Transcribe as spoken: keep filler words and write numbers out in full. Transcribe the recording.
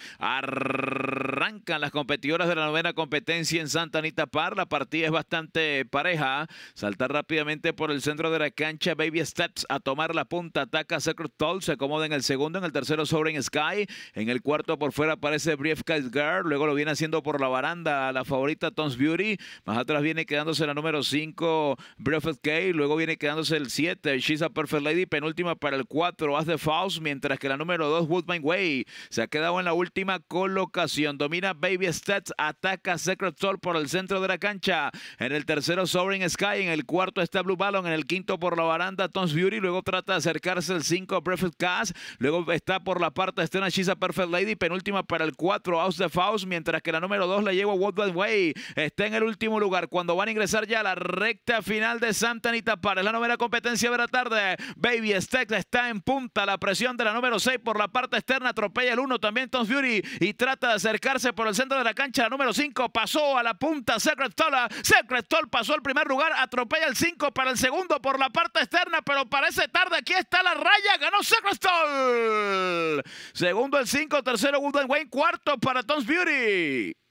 Arrancan las competidoras de la novena competencia en Santa Anita Park. La partida es bastante pareja. Saltar rápidamente por el centro de la cancha. Baby Steps a tomar la punta. Ataca Secret Toll. Se acomoda en el segundo. En el tercero Soaring Sky. En el cuarto por fuera aparece Briefcase Girl. Luego lo viene haciendo por la baranda la favorita Tom's Beauty. Más atrás viene quedándose la número cinco Breathless Gay. Luego viene quedándose el siete She's a Perfect Lady. Penúltima para el cuatro As the Faust. Mientras que la número dos Woodbine Way se ha quedado en la última colocación. Domina Baby Steps. Ataca Secret Toll por el centro de la cancha. En el tercero Soaring Sky. En el cuarto está Blue Ballon. En el quinto por la baranda Tom's Beauty. Luego trata de acercarse el cinco Breathless Cast. Luego está por la parte externa She's a Perfect Lady. Penúltima para el cuatro As the Faust. Mientras que la número dos la lleva Woodbine Way. Está en el último lugar cuando van a ingresar ya a la recta final de Santa Anita Park. Es la novena competencia de la tarde. Baby Steps está en punta. La presión de la número seis por la parte externa. Atropella el uno también Tom's Beauty. Y trata de acercarse por el centro de la cancha. La número cinco pasó a la punta. Secret Toll. Secret Toll pasó al primer lugar. Atropella el cinco para el segundo por la parte externa. Pero parece tarde. Aquí está la raya. Ganó Secret Toll. Segundo el cinco. Tercero Woodland Wayne. Cuarto para Tom's Beauty.